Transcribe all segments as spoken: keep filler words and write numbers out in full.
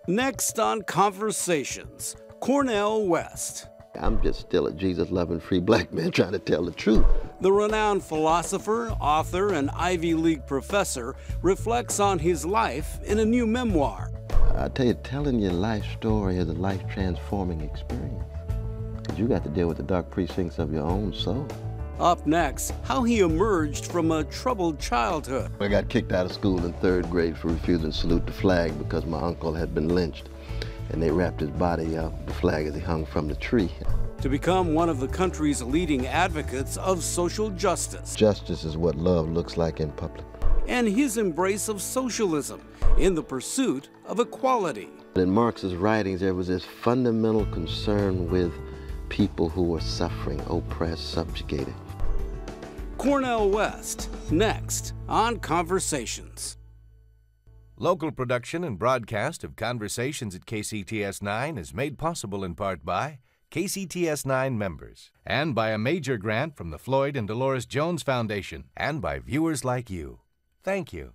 Next on Conversations, Cornel West. I'm just still a Jesus-loving free black man trying to tell the truth. The renowned philosopher, author, and Ivy League professor reflects on his life in a new memoir. I tell you, telling your life story is a life-transforming experience. Because you got to deal with the dark precincts of your own soul. Up next, how he emerged from a troubled childhood. I got kicked out of school in third grade for refusing to salute the flag because my uncle had been lynched. And they wrapped his body up, the flag, as he hung from the tree. To become one of the country's leading advocates of social justice. Justice is what love looks like in public. And his embrace of socialism in the pursuit of equality. In Marx's writings, there was this fundamental concern with people who were suffering, oppressed, subjugated. Cornel West, next on Conversations. Local production and broadcast of Conversations at K C T S nine is made possible in part by K C T S nine members and by a major grant from the Floyd and Dolores Jones Foundation and by viewers like you. Thank you.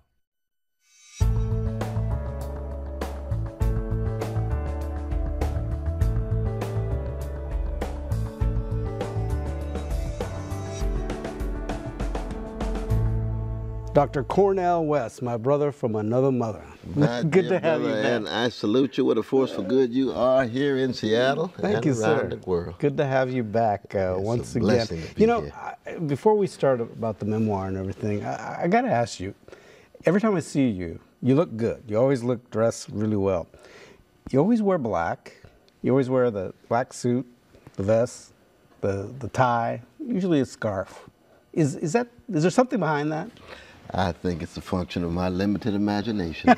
Doctor Cornel West, my brother from another mother. My Good to have brother, you back. And I salute you with a force for good you are here in Seattle. Thank and you, around sir. the world. Good to have you back uh, It's once a again. blessing to be You know, here. I, before we start about the memoir and everything, I, I got to ask you, every time I see you, you look good. You always look dressed really well. You always wear black. You always wear the black suit, the vest, the, the tie, usually a scarf. Is, is, that, is there something behind that? I think it's a function of my limited imagination.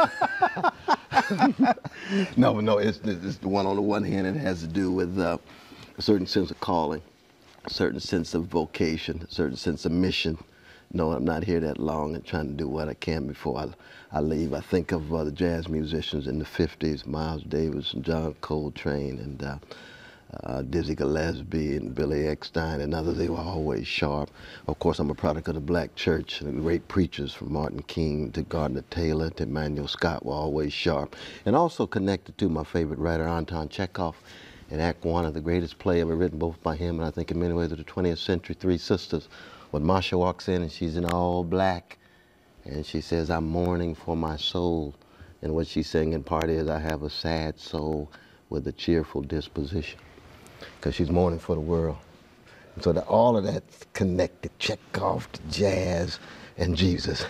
no, no, it's, it's the one on the one hand, it has to do with uh, a certain sense of calling, a certain sense of vocation, a certain sense of mission. No, I'm not here that long and trying to do what I can before I, I leave. I think of uh, the jazz musicians in the fifties, Miles Davis and John Coltrane and uh, uh, Dizzy Gillespie and Billy Eckstine and others. They were always sharp. Of course, I'm a product of the black church. And the great preachers from Martin King to Gardner Taylor to Emmanuel Scott were always sharp. And also connected to my favorite writer, Anton Chekhov. In Act One of the greatest play ever written, both by him and I think in many ways of the twentieth century, Three Sisters. When Masha walks in and she's in all black and she says, I'm mourning for my soul. And what she's saying in part is, I have a sad soul with a cheerful disposition. Because she's mourning for the world. And so that all of that's connected, Chekhov to jazz and Jesus,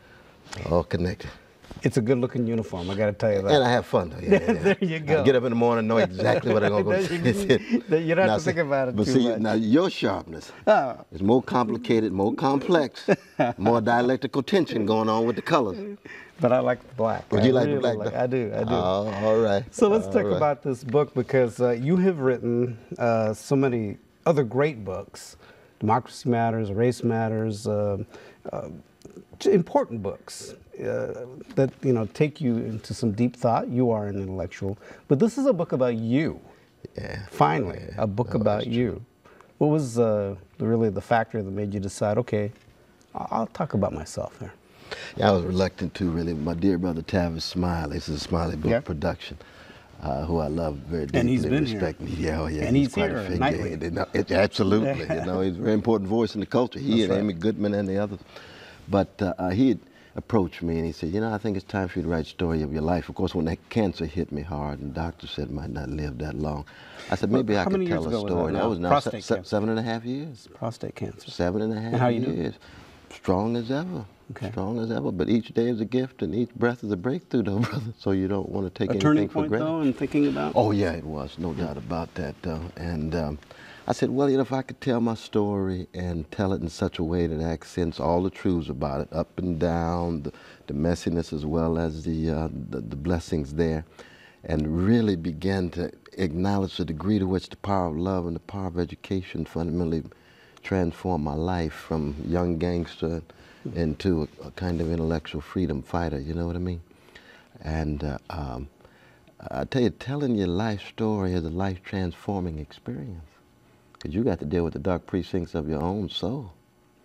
all connected. It's a good-looking uniform, I got to tell you that. And I have fun, though. Yeah, yeah. There you go. I get up in the morning, know exactly what I'm going to go do. You don't have to think about it But too see, much. now your sharpness Oh. is more complicated, more complex, more dialectical tension going on with the colors. But I like the black. Would I you like the really black? Like, I do, I do. Oh, all right. So let's all talk right. about this book because uh, you have written uh, so many other great books. Democracy Matters, Race Matters, uh, uh, important books uh, that you know take you into some deep thought. You are an intellectual, but this is a book about you. Yeah. Finally, Yeah. a book Oh, about that's you. What was uh, really the factor that made you decide, okay, I- I'll talk about myself here? Yeah, I was reluctant to, really. My dear brother Tavis Smiley, this is a Smiley Book Yeah. production, uh, who I love very deeply. And he's been here. respect. Yeah, oh, yeah, And he's quite here a figure. nightly. It- it- it- absolutely, you know, he's a very important voice in the culture. He That's and right. Amy Goodman and the others. But uh, uh, he had approached me and he said, you know, I think it's time for you to write a story of your life. Of course, when that cancer hit me hard and the doctor said I might not live that long, I said, maybe How I could many tell years a ago was story. that That now? was now Prostate se- cancer. seven and a half years. Prostate cancer. Seven and a half And how you doing? years. Strong as ever. Okay. Strong as ever. But each day is a gift and each breath is a breakthrough, though, brother. So you don't want to take A anything turning for point, granted. though, in thinking about? Oh, yeah, it was. No doubt about that, though. And um, I said, well, you know, if I could tell my story and tell it in such a way that accents all the truths about it, up and down, the, the messiness as well as the, uh, the, the blessings there, and really begin to acknowledge the degree to which the power of love and the power of education fundamentally transformed my life from young gangster into a, a kind of intellectual freedom fighter, you know what I mean? And uh, um, I tell you, telling your life story is a life-transforming experience because you got to deal with the dark precincts of your own soul.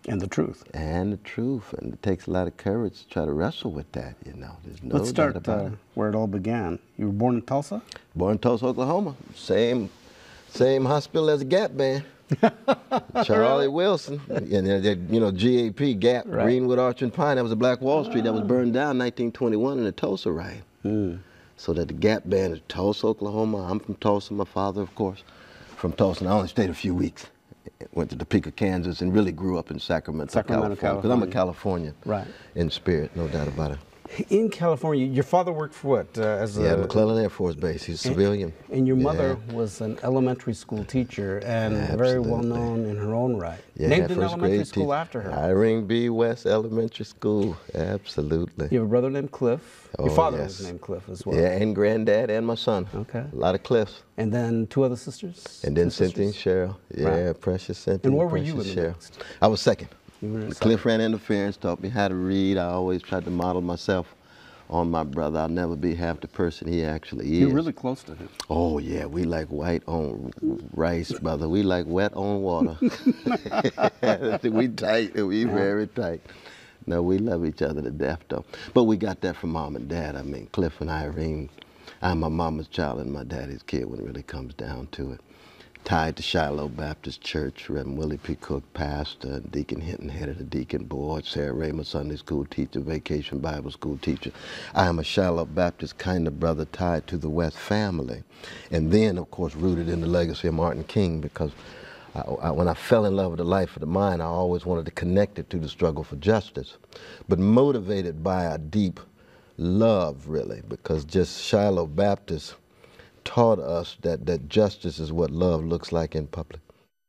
And the truth. And the truth. And it takes a lot of courage to try to wrestle with that, you know. There's no Let's start doubt about uh, it. where it all began. You were born in Tulsa? Born in Tulsa, Oklahoma. Same same hospital as the Gap Band. Charlie Wilson. And, uh, you know, G A P, Gap, Right. Greenwood, Arch and Pine. That was a Black Wall Street that was burned down in nineteen twenty-one in the Tulsa riot. Mm. So that the Gap Band is Tulsa, Oklahoma. I'm from Tulsa. My father, of course, from Tulsa. And I only stayed a few weeks. Went to Topeka, Kansas, and really grew up in Sacramento, Sacramento, California. Because I'm a California. Californian Right. in spirit, no doubt about it. In California, your father worked for what? Uh, as Yeah, a, McClellan Air Force Base. He's a civilian. And your mother Yeah. was an elementary school teacher and Yeah, very well absolutely. known in her own right. Yeah, Named an first elementary grade school teacher. after her. Irene B. West Elementary School. Absolutely. You have a brother named Cliff. Your Oh, father yes. was named Cliff as well. Yeah, and granddad and my son. Okay. A lot of Cliffs. And then two other sisters? And then Two Cynthia and sisters? Cheryl. Yeah, Right. precious Cynthia. And where were you precious in the Cheryl. mix? I was second. You were in Cliff ran interference, taught me how to read. I always tried to model myself on my brother. I'll never be half the person he actually is. You're really close to him. Oh yeah, we like white on rice, brother. We like wet on water. We tight, we Yeah. very tight. No, we love each other to death though. But we got that from mom and dad. I mean, Cliff and Irene, I'm my mama's child and my daddy's kid when it really comes down to it. Tied to Shiloh Baptist Church, Reverend Willie P. Cook, pastor, and Deacon Hinton, head of the deacon board, Sarah Raymond, Sunday school teacher, Vacation Bible school teacher. I am a Shiloh Baptist kind of brother tied to the West family. And then, of course, rooted in the legacy of Martin King, because I, I, when I fell in love with the life of the mind, I always wanted to connect it to the struggle for justice, but motivated by a deep love, really, because just Shiloh Baptist taught us that, that justice is what love looks like in public.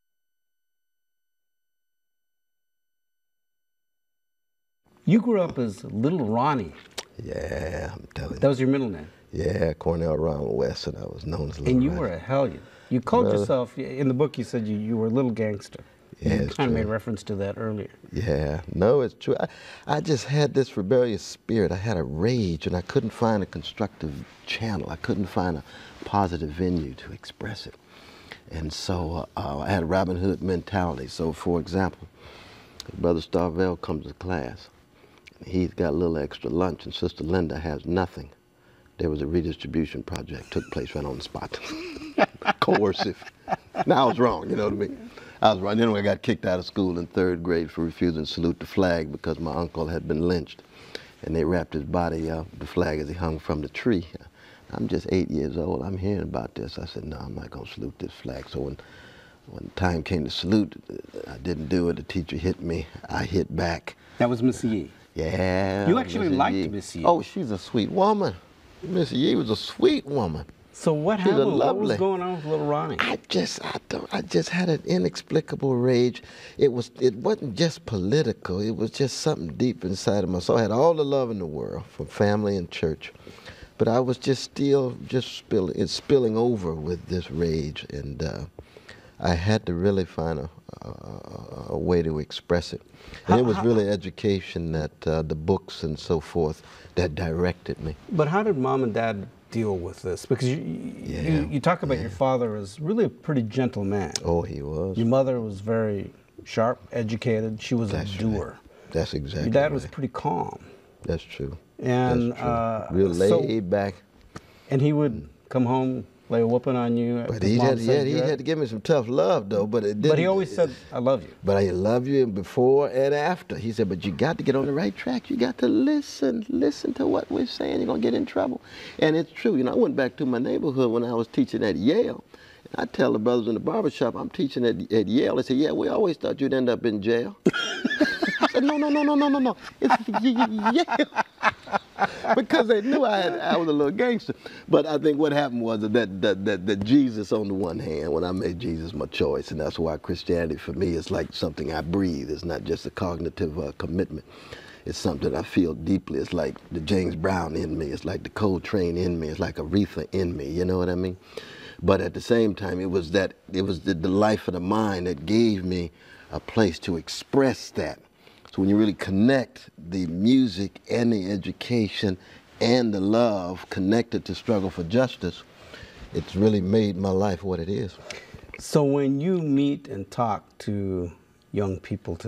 You grew up as Little Ronnie. Yeah, I'm telling you. That was your middle name. Yeah, Cornel West, and I was known as Little And you Ronnie. were a hellion. You called Brother. yourself, in the book you said you, you were a little gangster. Yeah, You it's kind of true. made reference to that earlier. Yeah, no, it's true. I, I just had this rebellious spirit. I had a rage, and I couldn't find a constructive channel. I couldn't find a positive venue to express it. And so uh, uh, I had a Robin Hood mentality. So, for example, Brother Starvell comes to class. He's got a little extra lunch, and Sister Linda has nothing. There was a redistribution project took place right on the spot. Coercive. Now, I was wrong, you know what I mean? I was wrong. Then I got kicked out of school in third grade for refusing to salute the flag because my uncle had been lynched. And they wrapped his body up, the flag, as he hung from the tree. I'm just eight years old. I'm hearing about this. I said, no, I'm not going to salute this flag. So when, when the time came to salute, I didn't do it. The teacher hit me. I hit back. That was Miss Yee. Yeah. You actually Missus liked Yee. Miss Yee. Oh, she's a sweet woman. Miss Yee was a sweet woman. So what She's a happened? What was lovely- going on with Little Ronnie? I just, I don't, I just had an inexplicable rage. It was, it wasn't just political. It was just something deep inside of my soul. I had all the love in the world from family and church, but I was just still, just spilling, it's spilling over with this rage, and uh, I had to really find a, a, a way to express it. And How- it was how- really education, that uh, the books and so forth, that directed me. But how did Mom and Dad deal with this? Because you, Yeah, you, you talk about yeah. your father as really a pretty gentle man. Oh, he was. Your mother was very sharp, educated. She was That's a doer. right. That's exactly Your dad right. was pretty calm. That's true. And That's true. uh, Real so- laid back. And he would come home, lay a whooping on you. But his he mom had, he, said had, he you had to give me some tough love, though. But it didn't. But he always said, I love you. But I love you before and after. He said, but you got to get on the right track. You got to listen. Listen to what we're saying. You're going to get in trouble. And it's true. You know, I went back to my neighborhood when I was teaching at Yale. And I tell the brothers in the barbershop, I'm teaching at, at Yale. They say, yeah, we always thought you'd end up in jail. I said, no, no, no, no, no, no, no. It's Yale. Because they knew I, had, I was a little gangster. But I think what happened was that, that, that, that Jesus, on the one hand, when I made Jesus my choice, and that's why Christianity for me is like something I breathe. It's not just a cognitive uh, commitment. It's something I feel deeply. It's like the James Brown in me. It's like the Coltrane in me. It's like Aretha in me. You know what I mean? But at the same time, it was that it was the, the life of the mind that gave me a place to express that. So when you really connect the music and the education and the love connected to struggle for justice, it's really made my life what it is. So when you meet and talk to young people today,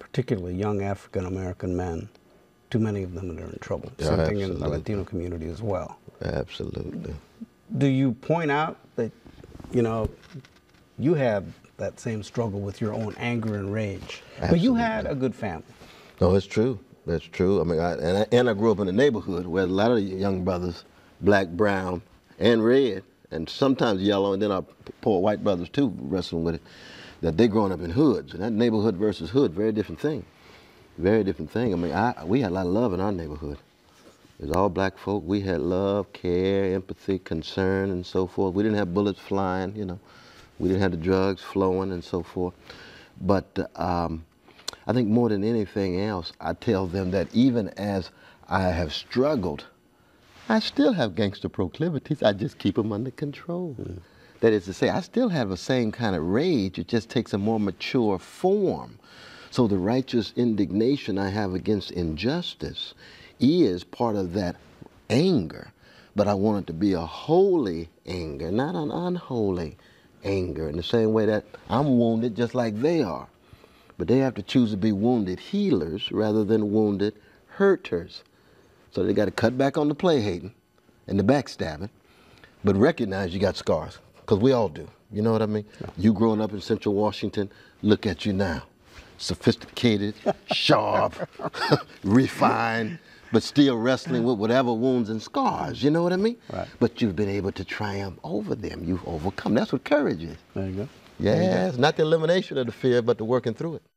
particularly young African-American men, too many of them that are in trouble. Yeah, Same thing in absolutely. the Latino community as well. Absolutely. Do you point out that, you know, you had that same struggle with your own anger and rage, Absolutely. but you had a good family? No, it's true. That's true. I mean, I, and, I, and I grew up in a neighborhood where a lot of young brothers, black, brown, and red, and sometimes yellow, and then our poor white brothers too, wrestling with it, that they growing up in hoods. And that neighborhood versus hood, very different thing. Very different thing. I mean, I, we had a lot of love in our neighborhood. It was all black folk. We had love, care, empathy, concern, and so forth. We didn't have bullets flying, you know. We didn't have the drugs flowing and so forth. But um, I think more than anything else, I tell them that even as I have struggled, I still have gangster proclivities. I just keep them under control. Mm. That is to say, I still have the same kind of rage. It just takes a more mature form. So the righteous indignation I have against injustice is part of that anger. But I want it to be a holy anger, not an unholy anger, in the same way that I'm wounded just like they are. But they have to choose to be wounded healers rather than wounded hurters. So they got to cut back on the play hating and the backstabbing, but recognize you got scars, because we all do. You know what I mean? Yeah. You growing up in Central Washington, look at you now. Sophisticated, sharp, refined, but still wrestling with whatever wounds and scars. You know what I mean? Right. But you've been able to triumph over them. You've overcome. That's what courage is. There you go. Yeah, it's not the elimination of the fear, but the working through it.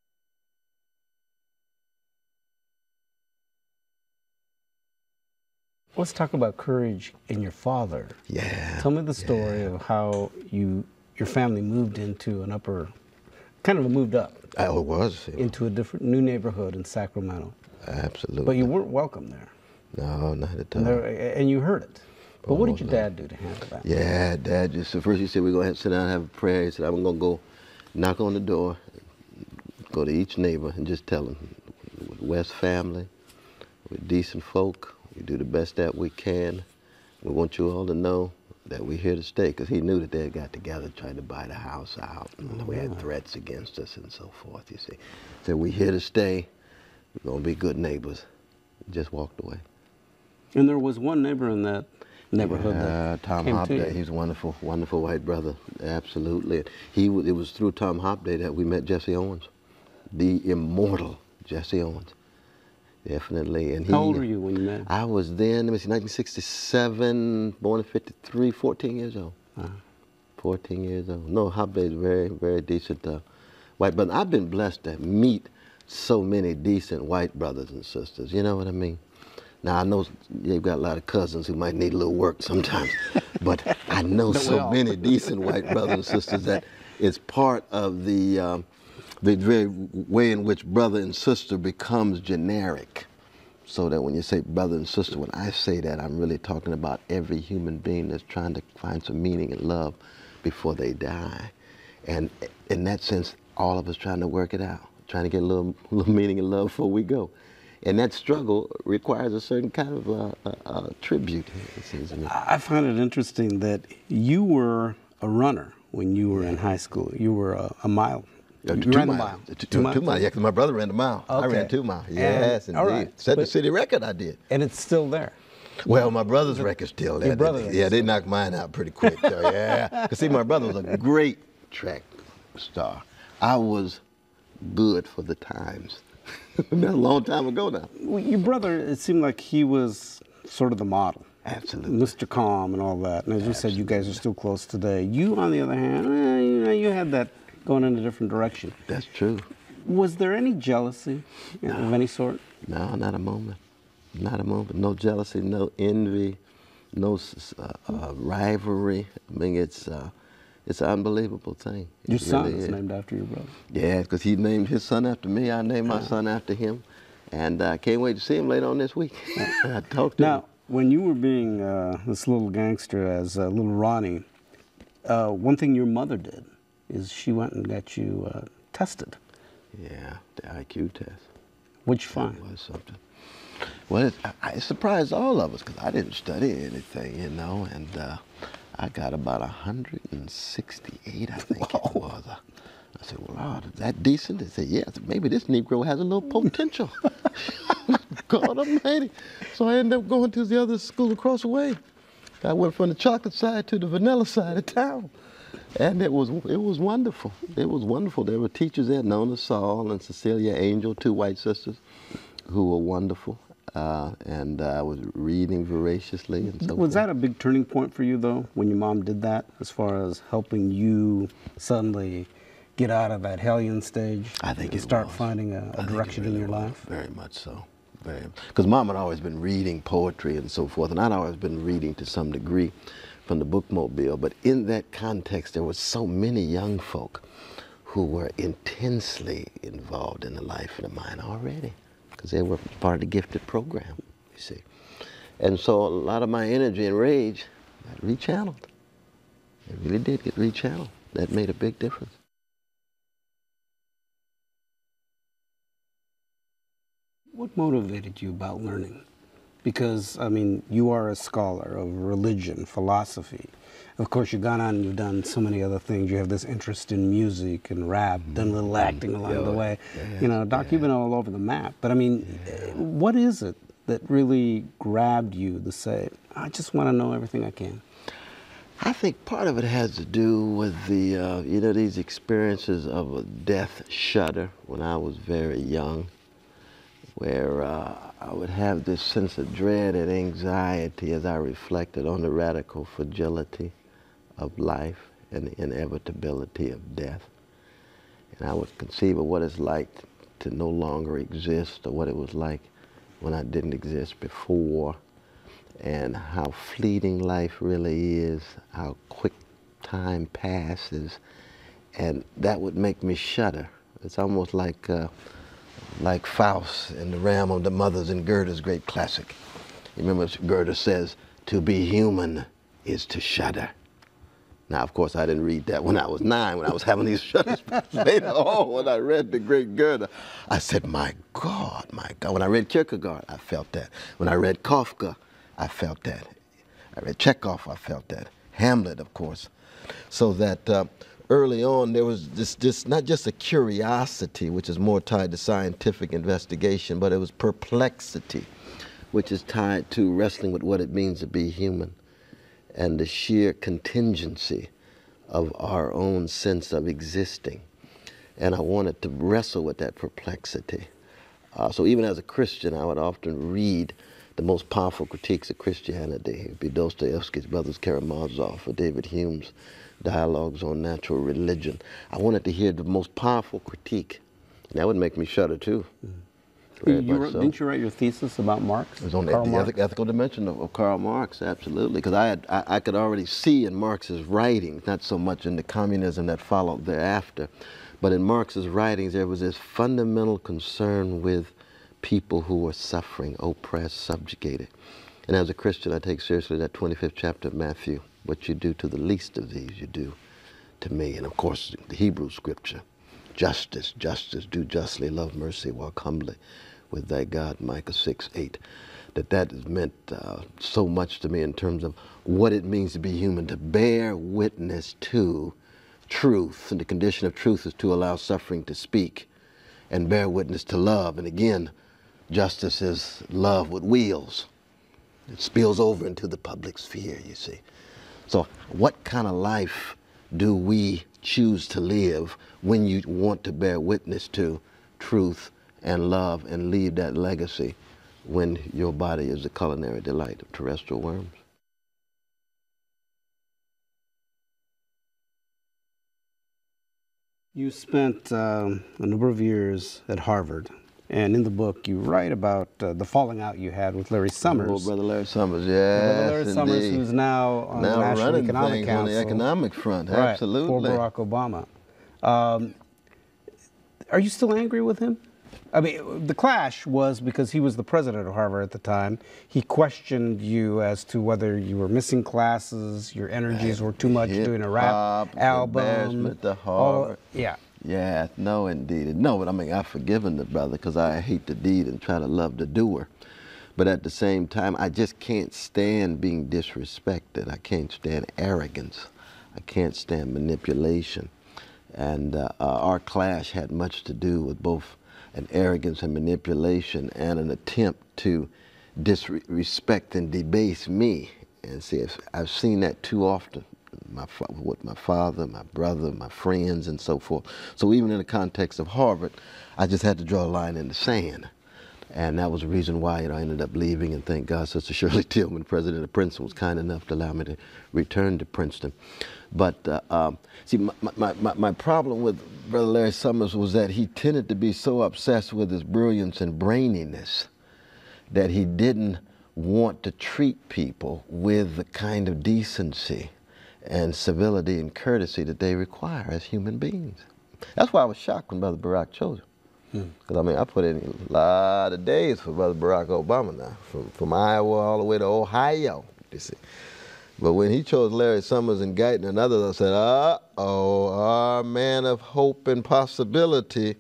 Let's talk about courage in your father. Yeah. Tell me the story yeah. of how you, your family moved into an upper, kind of moved up. Oh, it was. Into a different, new neighborhood in Sacramento. Absolutely. But you weren't welcome there. No, not at all. And, there, and you heard it. But oh, what did your no. dad do to handle that? Yeah, Dad just, so first he said, we're going to sit down and have a prayer. He said, I'm going to go knock on the door, go to each neighbor and just tell them, West family, we're decent folk. We do the best that we can. We want you all to know that we're here to stay, because he knew that they had got together trying to buy the house out. And oh, we had threats against us and so forth, you see. Said, we're here to stay. We're going to be good neighbors. Just walked away. And there was one neighbor in that neighborhood uh, that Tom came Hopday. to you. He's a wonderful, wonderful white brother. Absolutely. He, it was through Tom Hopday that we met Jesse Owens, the immortal Jesse Owens. Definitely. And he, how old were you when you met him? I was then, let me see, nineteen sixty-seven, born in fifty-three, fourteen years old. Uh-huh. fourteen years old. No, Hopday is very, very decent uh, white brother. I've been blessed to meet so many decent white brothers and sisters. You know what I mean? Now, I know you've got a lot of cousins who might need a little work sometimes, but I know so many decent white brothers and sisters that it's part of the, um, the very way in which brother and sister becomes generic. So that when you say brother and sister, when I say that, I'm really talking about every human being that's trying to find some meaning and love before they die. And in that sense, all of us trying to work it out, trying to get a little, little meaning and love before we go. And that struggle requires a certain kind of uh, uh, uh, tribute, it seems to me. I find it interesting that you were a runner when you were in high school. You were a, a mile. Uh, you two, ran miles. the mile. Two, two, two miles. two miles, yeah, because my brother ran the mile. Okay. I ran two miles. Yes, and, indeed. all right. Set but, the city record, I did. And it's still there. Well, my brother's record's still there. Your brother Yeah, they knocked mine out pretty quick. So, yeah. Because, see, my brother was a great track star. I was good for the times. That's a long time ago now. Well, your brother, it seemed like he was sort of the model. Absolutely. Mister Calm and all that. And as you Absolutely. said, you guys are still close today. You, on the other hand, eh, you know, you had that going in a different direction. That's true. Was there any jealousy you know, no. of any sort? No, not a moment. Not a moment. No jealousy, no envy, no uh, uh, rivalry. I mean, it's uh, it's an unbelievable thing. It Your son really is is named after your brother. Yeah, because he named his son after me. I named my son after him. And I uh, can't wait to see him later on this week. I talked to now, him. when you were being uh, this little gangster as uh, little Ronnie, uh, one thing your mother did is she went and got you uh, tested. Yeah, the I Q test. What'd you find? That was something. Well, it, I, it surprised all of us because I didn't study anything, you know, and uh, I got about one hundred sixty-eight, I think Whoa. it was. I said, well, Lord, is that decent? They said, yes, maybe this Negro has a little potential. God almighty. So I ended up going to the other school across the way. I went from the chocolate side to the vanilla side of town. And it was it was wonderful. It was wonderful. There were teachers there, Nona Saul and Cecilia Angel, two white sisters, who were wonderful. Uh, and I uh, was reading voraciously and so Was forth. that a big turning point for you, though, when your mom did that, as far as helping you suddenly get out of that hellion stage I think and it start was. finding a, a direction really in your was. life? Very much so. Because Mom had always been reading poetry and so forth, and I'd always been reading to some degree from the bookmobile. But in that context, there were so many young folk who were intensely involved in the life of the mind already, because they were part of the gifted program, you see. And so a lot of my energy and rage got rechanneled. It really did get rechanneled. That made a big difference. What motivated you about learning? Because, I mean, you are a scholar of religion, philosophy. Of course, you've gone on and you've done so many other things. You have this interest in music and rap, mm-hmm. done a little acting along yeah, the way. Yeah, you know, Doc, yeah. you've been all over the map. But, I mean, yeah. what is it that really grabbed you to say, I just want to know everything I can? I think part of it has to do with the, uh, you know, these experiences of a death shudder when I was very young, where uh, I would have this sense of dread and anxiety as I reflected on the radical fragility of life and the inevitability of death. And I would conceive of what it's like to no longer exist, or what it was like when I didn't exist before, and how fleeting life really is, how quick time passes, and that would make me shudder. It's almost like uh, like Faust in the realm of the mothers in Goethe's great classic. You remember Goethe says, to be human is to shudder. Now, of course, I didn't read that when I was nine, when I was having these shudders. Later on, when I read the great Goethe, I said, my God, my God. When I read Kierkegaard, I felt that. When I read Kafka, I felt that. I read Chekhov, I felt that. Hamlet, of course. So that uh, early on, there was this, this, not just a curiosity, which is more tied to scientific investigation, but it was perplexity, which is tied to wrestling with what it means to be human and the sheer contingency of our own sense of existing. And I wanted to wrestle with that perplexity. Uh, so even as a Christian, I would often read the most powerful critiques of Christianity. It would be Dostoevsky's Brothers Karamazov or David Hume's Dialogues on Natural Religion. I wanted to hear the most powerful critique, and that would make me shudder too. Mm-hmm. You wrote, so. Didn't you write your thesis about Marx? It was on the, Karl the Marx? ethic, ethical dimension of, of Karl Marx, absolutely. Because I, had, I, I could already see in Marx's writings, not so much in the communism that followed thereafter, but in Marx's writings there was this fundamental concern with people who were suffering, oppressed, subjugated. And as a Christian, I take seriously that twenty-fifth chapter of Matthew. What you do to the least of these, you do to me. And of course, the Hebrew scripture, justice, justice, do justly, love mercy, walk humbly with thy God, Micah six eight, that that has meant uh, so much to me in terms of what it means to be human, to bear witness to truth. And the condition of truth is to allow suffering to speak and bear witness to love. And again, justice is love with wheels. It spills over into the public sphere, you see. So what kind of life do we choose to live when you want to bear witness to truth and love and leave that legacy when your body is the culinary delight of terrestrial worms? You spent um, a number of years at Harvard, and in the book you write about uh, the falling out you had with Larry Summers. Oh, Brother Larry Summers, yes, Brother Larry indeed. Summers, who's now on now the National running Economic things Council. on the economic front, right, absolutely. For Barack Obama. Um, are you still angry with him? I mean, the clash was because he was the president of Harvard at the time. He questioned you as to whether you were missing classes, your energies were too much doing a rap album. Embarrassment to Harvard. All, yeah. Yeah, no, indeed. No, but I mean, I've forgiven the brother because I hate the deed and try to love the doer. But at the same time, I just can't stand being disrespected. I can't stand arrogance. I can't stand manipulation. And uh, uh, our clash had much to do with both an arrogance and manipulation and an attempt to disrespect and debase me. And see, I've seen that too often my, with my father, my brother, my friends, and so forth. So even in the context of Harvard, I just had to draw a line in the sand. And that was the reason why, you know, I ended up leaving, and thank God Sister Shirley Tillman, president of Princeton, was kind enough to allow me to return to Princeton. But uh, um, see, my, my, my, my problem with Brother Larry Summers was that he tended to be so obsessed with his brilliance and braininess that he didn't want to treat people with the kind of decency and civility and courtesy that they require as human beings. That's why I was shocked when Brother Barack chose him. Because, I mean, I put in a lot of days for Brother Barack Obama now, from, from Iowa all the way to Ohio, you see. But when he chose Larry Summers and Guyton and others, I said, uh-oh, our man of hope and possibility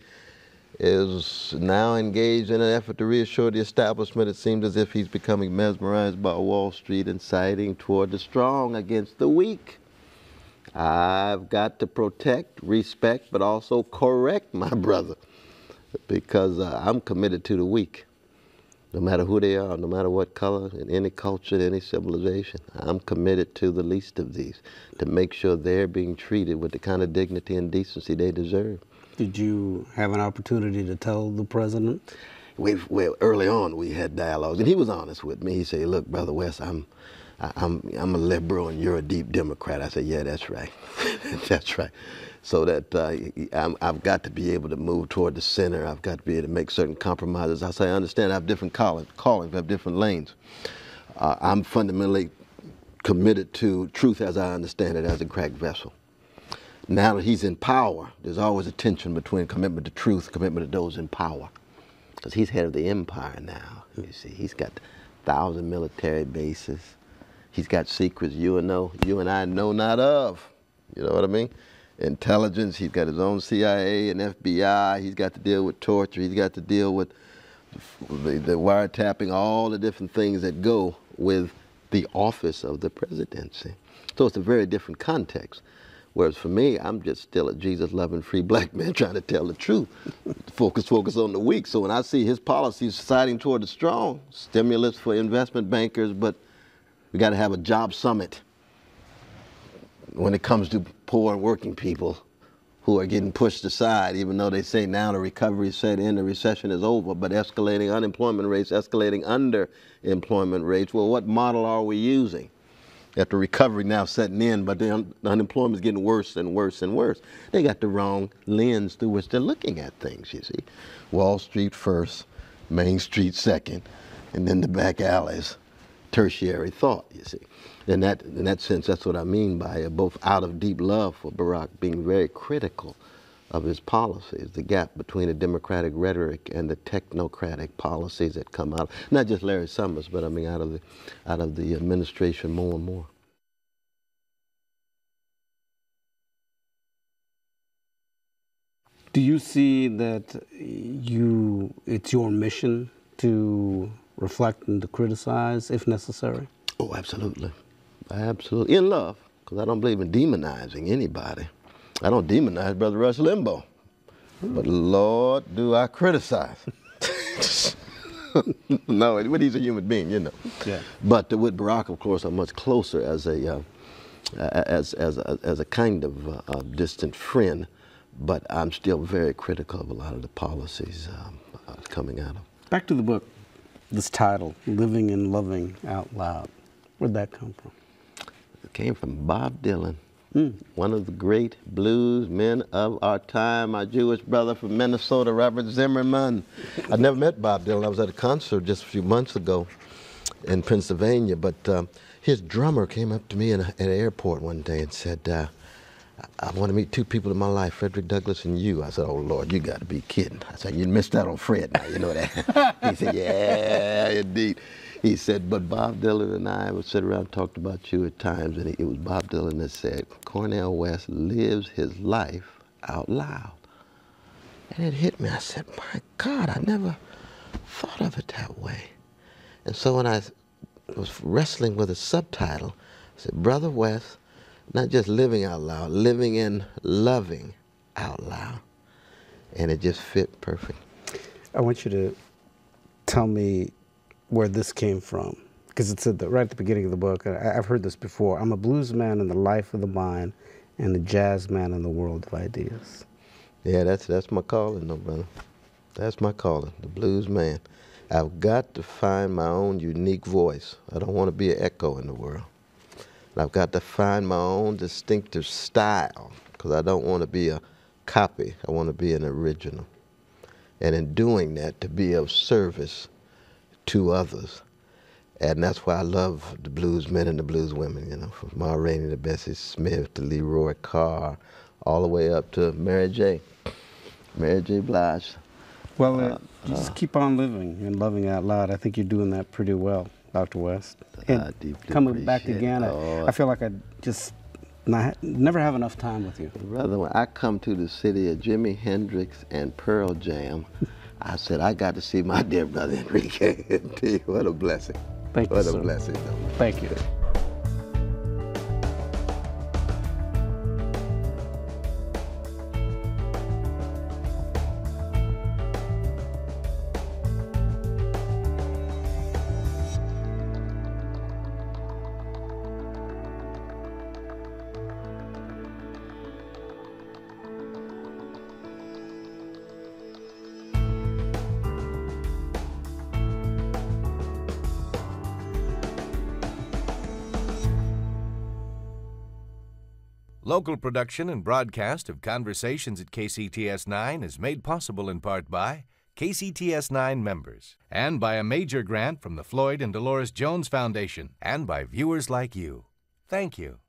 is now engaged in an effort to reassure the establishment. It seems as if he's becoming mesmerized by Wall Street and siding toward the strong against the weak. I've got to protect, respect, but also correct my brother, because uh, I'm committed to the weak, no matter who they are, no matter what color, in any culture, in any civilization. I'm committed to the least of these, to make sure they're being treated with the kind of dignity and decency they deserve. Did you have an opportunity to tell the president? We've, well, early on we had dialogues, and he was honest with me. He said, look, Brother West, I'm, I'm, I'm a liberal and you're a deep Democrat. I said, yeah, that's right. That's right. So that uh, I'm, I've got to be able to move toward the center. I've got to be able to make certain compromises. I say, I understand I have different callings, callings I have different lanes. Uh, I'm fundamentally committed to truth as I understand it as a cracked vessel. Now that he's in power, there's always a tension between commitment to truth, commitment to those in power. Because he's head of the empire now, you see. He's got a thousand military bases. He's got secrets you and know, you and I know not of. You know what I mean? Intelligence, he's got his own C I A and F B I, he's got to deal with torture, he's got to deal with the, the wiretapping, all the different things that go with the office of the presidency. So it's a very different context. Whereas for me, I'm just still a Jesus-loving free black man trying to tell the truth. Focus, focus on the weak. So when I see his policies siding toward the strong, stimulus for investment bankers, but we got to have a job summit when it comes to poor and working people who are getting pushed aside, even though they say now the recovery is set in, the recession is over, but escalating unemployment rates, escalating underemployment rates. Well, what model are we using? That the recovery now setting in, but the, un the unemployment is getting worse and worse and worse. They got the wrong lens through which they're looking at things, you see. Wall Street first, Main Street second, and then the back alleys, tertiary thought, you see. In that, in that sense, that's what I mean by uh, both out of deep love for Barack being very critical of his policies, the gap between the democratic rhetoric and the technocratic policies that come out, not just Larry Summers, but I mean out of the, out of the administration more and more. Do you see that you, it's your mission to reflect and to criticize if necessary? Oh, absolutely. Absolutely. In love, because I don't believe in demonizing anybody. I don't demonize Brother Rush Limbaugh, but Lord, do I criticize. No, but he's a human being, you know. Yeah. But with Barack, of course, I'm much closer as a, uh, as, as, a, as a kind of uh, uh, distant friend, but I'm still very critical of a lot of the policies um, uh, coming out of. Back to the book, this title, Living and Loving Out Loud. Where'd that come from? It came from Bob Dylan. Mm. One of the great blues men of our time, our Jewish brother from Minnesota, Robert Zimmerman. I never met Bob Dylan. I was at a concert just a few months ago in Pennsylvania, but uh, his drummer came up to me in a, at an airport one day and said, uh, I want to meet two people in my life, Frederick Douglass and you. I said, oh, Lord, you got to be kidding. I said, you missed out on Fred now, you know that. He said, yeah, indeed. He said, but Bob Dylan and I would sit around and talk about you at times, and it was Bob Dylan that said, Cornel West lives his life out loud. And it hit me. I said, my God, I never thought of it that way. And so when I was wrestling with a subtitle, I said, Brother West, not just living out loud, living and loving out loud. And it just fit perfect. I want you to tell me where this came from, because it's at the, right at the beginning of the book. I, I've heard this before. I'm a blues man in the life of the mind and a jazz man in the world of ideas. Yeah, that's that's my calling, though, brother. That's my calling, the blues man. I've got to find my own unique voice. I don't want to be an echo in the world. And I've got to find my own distinctive style, because I don't want to be a copy. I want to be an original. And in doing that, to be of service to others. And that's why I love the blues men and the blues women, you know, from Ma Rainey to Bessie Smith to Leroy Carr, all the way up to Mary J. Mary J. Blige. Well, uh, Uh, you just uh, keep on living and loving out loud. I think you're doing that pretty well, Doctor West. And I deeply coming back appreciate again, it. I, Oh. I feel like I just not, never have enough time with you. Brother, when I come to the city of Jimi Hendrix and Pearl Jam, I said, I got to see my dear brother Enrique. What a blessing. Thank you, What a sir. blessing. though. Thank you. Local production and broadcast of Conversations at K C T S nine is made possible in part by K C T S nine members and by a major grant from the Floyd and Dolores Jones Foundation and by viewers like you. Thank you.